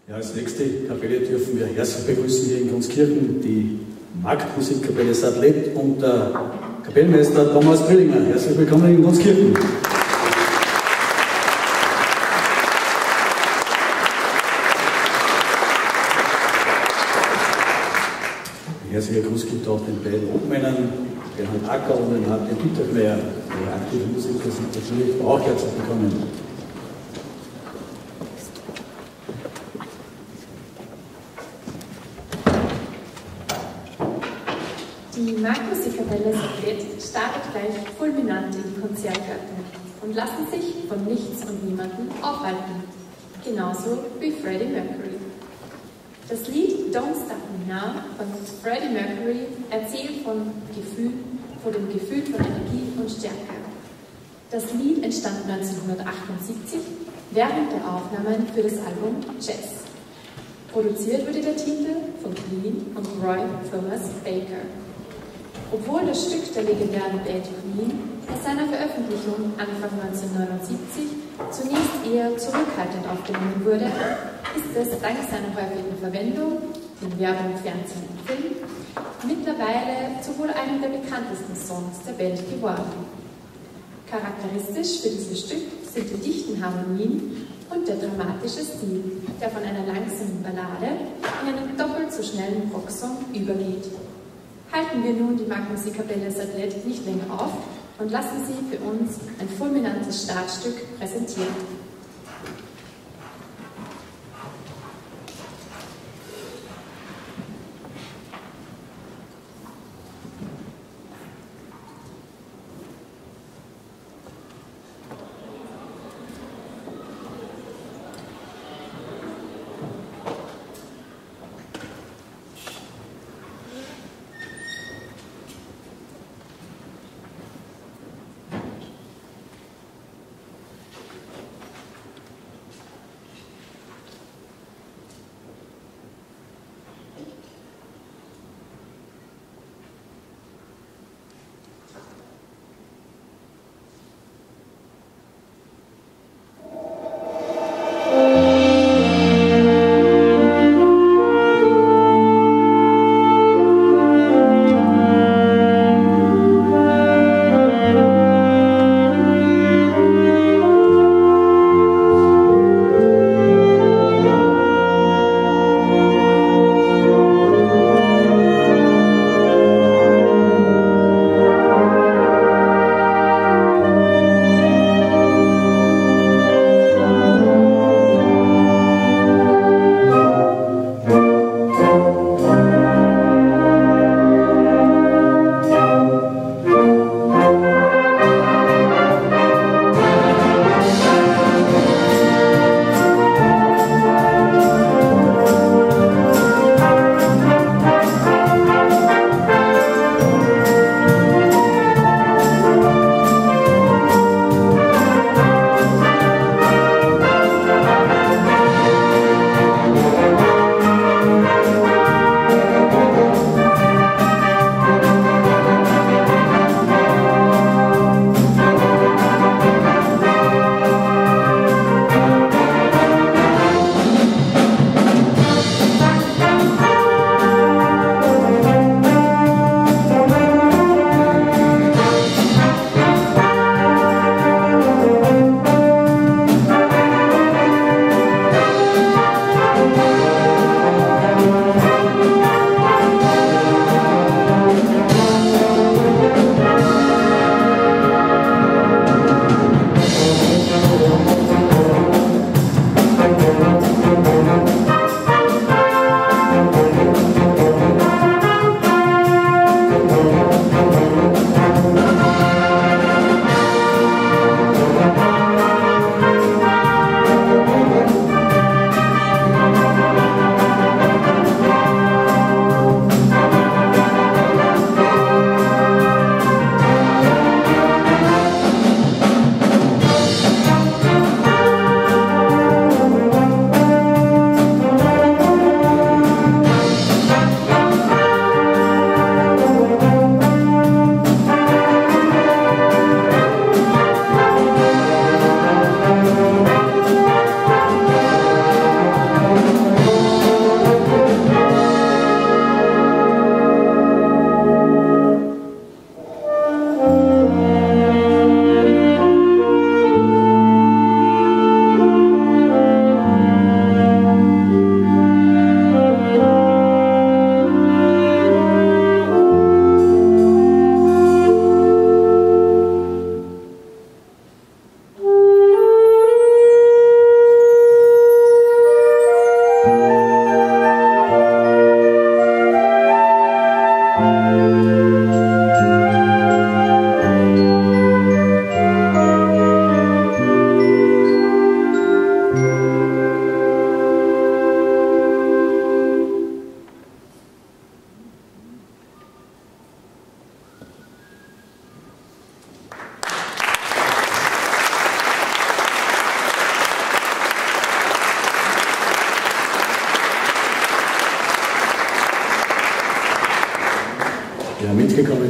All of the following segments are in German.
Ja, als nächste Kapelle dürfen wir herzlich begrüßen hier in Gunskirchen die Marktmusikkapelle Sattlet und der Kapellmeister Thomas Drillinger. Herzlich willkommen in Gunskirchen. Herzlicher Gruß gibt auch den beiden Obmännern, Bernhard Acker und den Hartwig Bittermeier. Die aktiven Musiker sind natürlich auch herzlich willkommen. Die Marktmusikkapelle Sattlet startet gleich fulminant in die Konzertgärten und lassen sich von nichts und niemandem aufhalten. Genauso wie Freddie Mercury. Das Lied Don't Stop Me Now von Freddie Mercury erzählt von dem Gefühl von Energie und Stärke. Das Lied entstand 1978 während der Aufnahmen für das Album Jazz. Produziert wurde der Titel von Queen und Roy Thomas Baker. Obwohl das Stück der legendären Band Queen bei seiner Veröffentlichung Anfang 1979 zunächst eher zurückhaltend aufgenommen wurde, ist es dank seiner häufigen Verwendung in Werbung, Fernsehen und Film mittlerweile zu wohl einem der bekanntesten Songs der Band geworden. Charakteristisch für dieses Stück sind die dichten Harmonien und der dramatische Stil, der von einer langsamen Ballade in einen doppelt so schnellen Rocksong übergeht. Halten wir nun die Marktmusikkapelle Sattlet nicht länger auf und lassen sie für uns ein fulminantes Startstück präsentieren.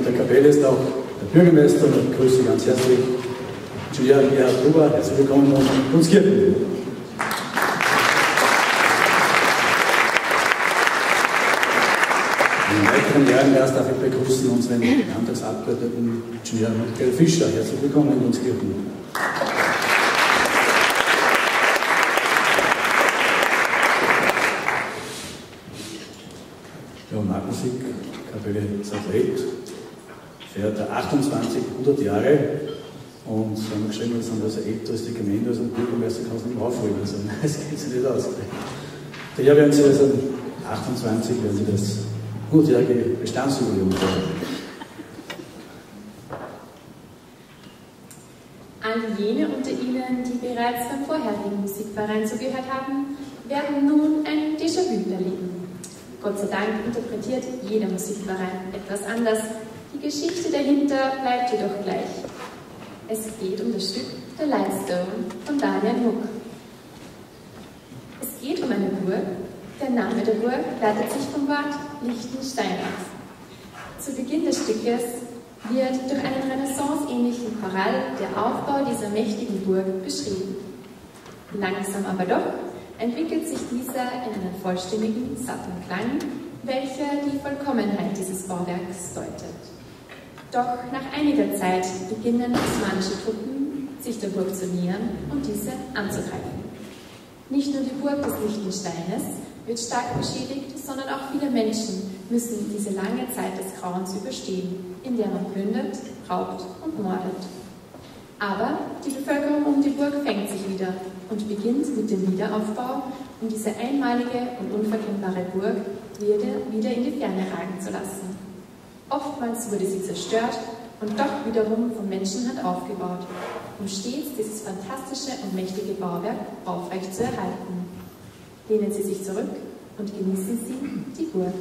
der Kapelle ist auch der Bürgermeister und ich grüße ganz herzlich Ingenieur Gerhard Gruber. Herzlich willkommen in Gunskirchen. In weiteren Ehrengast darf ich begrüßen unseren Landtagsabgeordneten Ingenieur Michael Fischer. Herzlich willkommen in Gunskirchen. Ja, Marktmusik, Kapelle Sattlet, feiert 28 100 Jahre und sie haben geschrieben, wir sind also älter als die Gemeinde, also ein Bürgermeister kann es nicht mehr aufholen, also das geht sich nicht aus. Daher werden sie also 28 werden sie das 100-jährige Bestandsjubiläum feiern. All jene unter Ihnen, die bereits beim vorherigen Musikverein zugehört haben, werden nun ein Déjà-vu erleben. Gott sei Dank interpretiert jeder Musikverein etwas anders. Die Geschichte dahinter bleibt jedoch gleich. Es geht um das Stück Der Lightstone von Daniel Muck. Es geht um eine Burg. Der Name der Burg leitet sich vom Wort Liechtenstein ab. Zu Beginn des Stückes wird durch einen renaissanceähnlichen Choral der Aufbau dieser mächtigen Burg beschrieben. Langsam aber doch entwickelt sich dieser in einen vollständigen, satten Klang, welcher die Vollkommenheit dieses Bauwerks deutet. Doch nach einiger Zeit beginnen osmanische Truppen, sich der Burg zu nähern und diese anzugreifen. Nicht nur die Burg des Liechtensteines wird stark beschädigt, sondern auch viele Menschen müssen diese lange Zeit des Grauens überstehen, in der man plündert, raubt und mordet. Aber die Bevölkerung um die Burg fängt sich wieder und beginnt mit dem Wiederaufbau, um diese einmalige und unverkennbare Burg wieder in die Ferne ragen zu lassen. Oftmals wurde sie zerstört und doch wiederum von Menschenhand aufgebaut, um stets dieses fantastische und mächtige Bauwerk aufrecht zu erhalten. Lehnen Sie sich zurück und genießen Sie die Burg.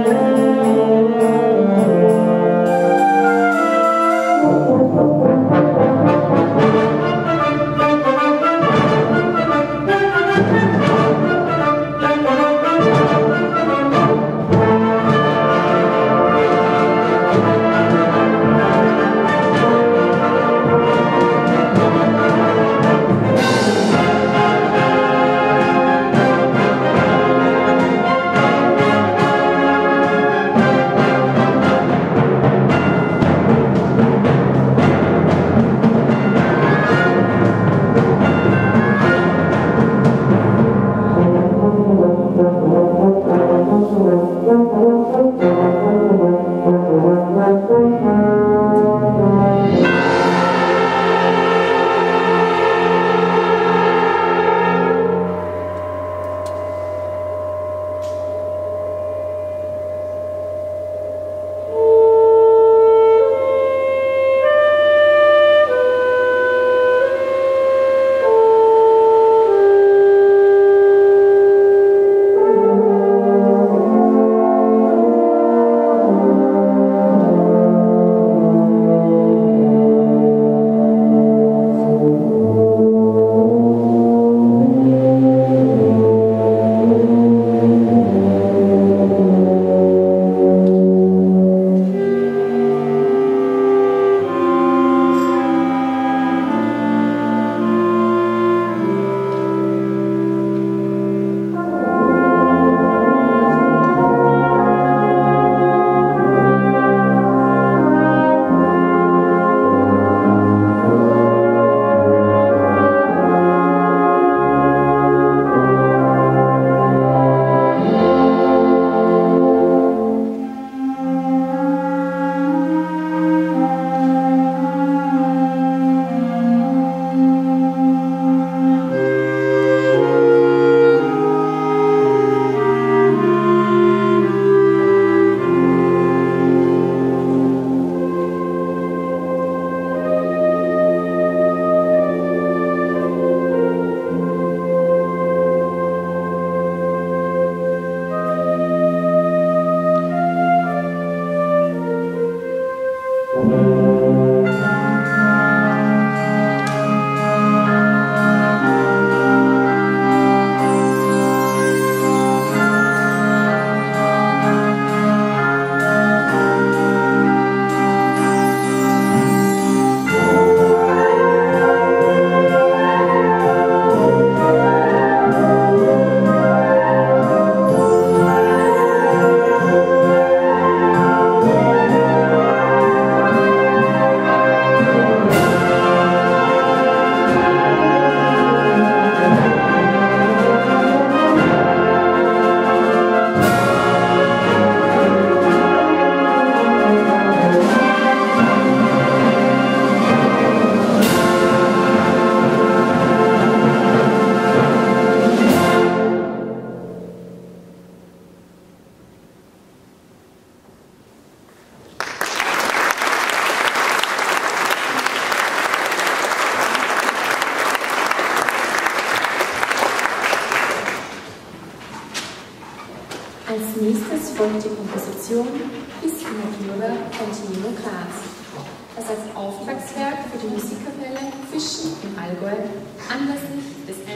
Als nächstes folgt die Komposition Fiskinatura von Timo Kraas, das als Auftragswerk für die Musikkapelle Fischen im Allgäu anlässlich des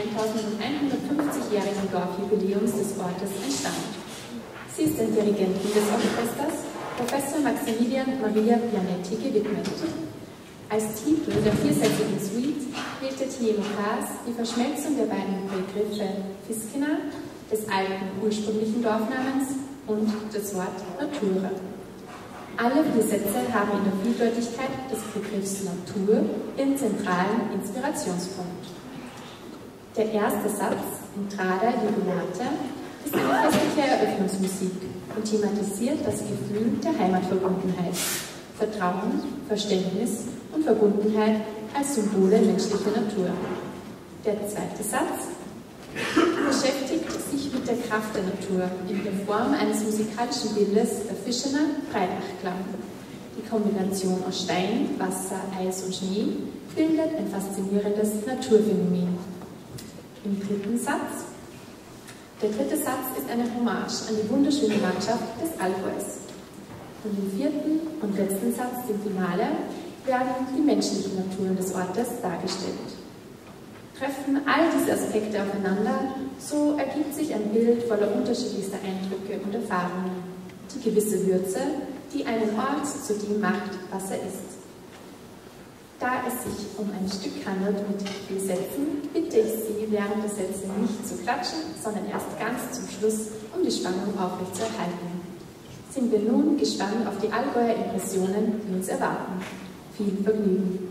1150-jährigen Dorfjubiläums des Ortes entstand. Sie ist den Dirigenten des Orchesters, Professor Maximilian Maria Pianetti, gewidmet. Als Titel der viersätzigen Suite wählte Timo Kraas die Verschmelzung der beiden Begriffe Fiskina, des alten ursprünglichen Dorfnamens, und das Wort Natura. Alle vier Sätze haben in der Vieldeutigkeit des Begriffs Natur ihren zentralen Inspirationspunkt. Der erste Satz, Entrada Jubilate, ist eine festliche Eröffnungsmusik und thematisiert das Gefühl der Heimatverbundenheit, Vertrauen, Verständnis und Verbundenheit als Symbole menschlicher Natur. Der zweite Satz beschäftigt sich mit der Kraft der Natur in der Form eines musikalischen Bildes der Fischener Breitachklang. Die Kombination aus Stein, Wasser, Eis und Schnee bildet ein faszinierendes Naturphänomen. Im dritten Satz Der dritte Satz ist eine Hommage an die wunderschöne Landschaft des Allgäus. Und im vierten und letzten Satz, dem Finale, werden die menschlichen Naturen des Ortes dargestellt. Treffen all diese Aspekte aufeinander, so ergibt sich ein Bild voller unterschiedlichster Eindrücke und Erfahrungen, die gewisse Würze, die einen Ort zu dem macht, was er ist. Da es sich um ein Stück handelt mit viel Sätzen, bitte ich Sie, während der Sätze nicht zu klatschen, sondern erst ganz zum Schluss, um die Spannung aufrechtzuerhalten. Sind wir nun gespannt auf die Allgäuer Impressionen, die uns erwarten. Viel Vergnügen!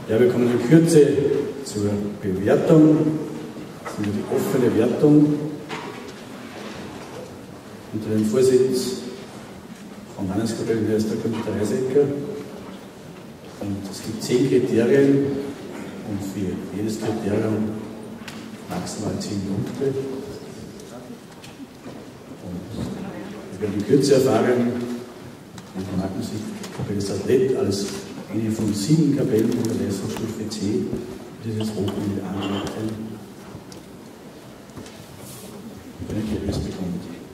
Ja, wir kommen in Kürze zur Bewertung. Das ist die offene Wertung unter dem Vorsitz von Landeskapellmeister Günter Reisecker. Und es gibt 10 Kriterien und für jedes Kriterium maximal 10 Punkte. Und wir werden in Kürze erfahren, wie die Markenmusikkapelle Sattlet als eine von 7 Kapellen in der Leistungsstufe C dieses Hochbund anleiten, ein Ergebnis bekommt.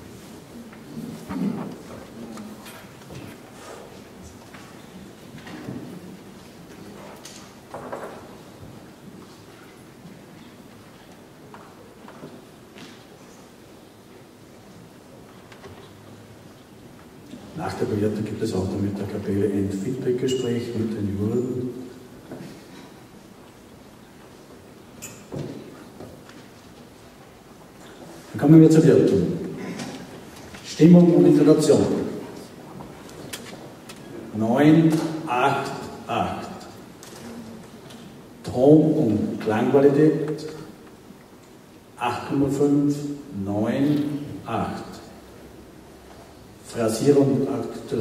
Nach der Bewertung gibt es auch mit der Kapelle ein Feedbackgespräch mit den Jurern. Dann kommen wir zur Wertung. Stimmung und Intonation. 9, 8, 8. Ton- und Klangqualität 8,5, 9, 8. Phrasierung und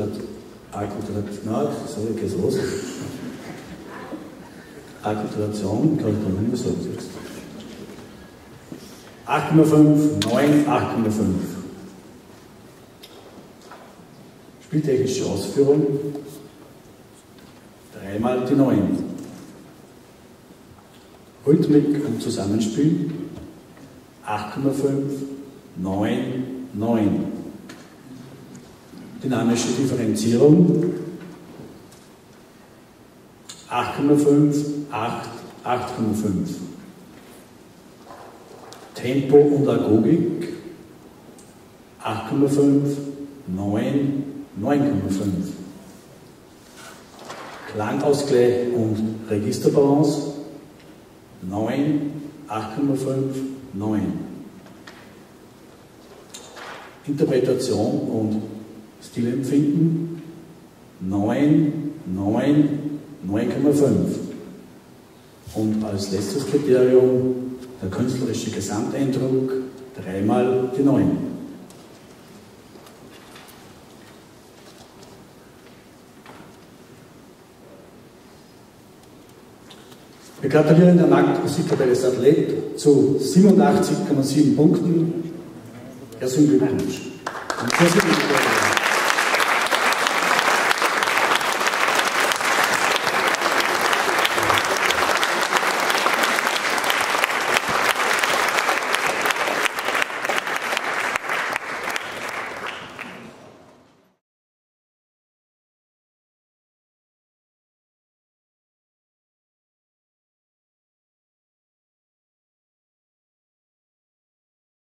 Akkulturation, kann ich da nicht mehr sagen jetzt. 8,5, 9, 8,5. Spieltechnische Ausführung, 3-mal die 9. Rhythmik und Zusammenspiel, 8,5, 9, 9. Dynamische Differenzierung 8,5, 8, 8,5. Tempo und Agogik 8,5, 9, 9,5. Klangausgleich und Registerbalance 9, 8,5, 9. Interpretation und Stilempfinden 9, 9, 9,5. Und als letztes Kriterium der künstlerische Gesamteindruck 3-mal die 9. Wir gratulieren der Markenmusikkapelle Sattlet zu 87,7 Punkten. Herzlichen Glückwunsch. Und